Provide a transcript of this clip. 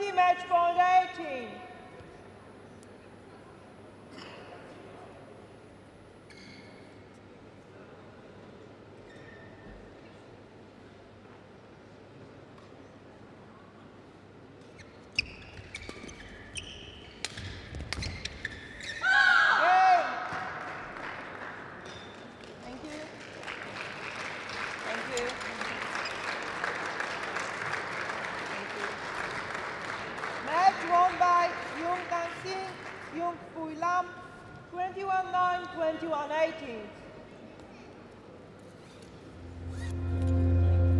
20, match point 18. Match won by Yung Kang Sin, Yung Pui Lam, 21-9, 21-18.